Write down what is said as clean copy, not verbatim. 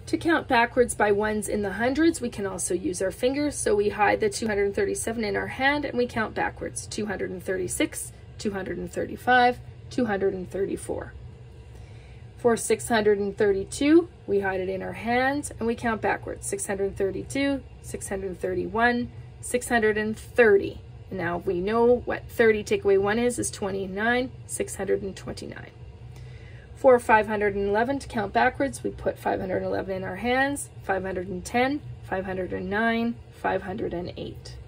To count backwards by ones in the hundreds, we can also use our fingers. So we hide the 237 in our hand and we count backwards. 236, 235, 234. For 632, we hide it in our hands and we count backwards. 632, 631, 630. And now we know what 30 take away 1 is 29, 629. For 511, to count backwards, we put 511 in our hands, 510, 509, 508.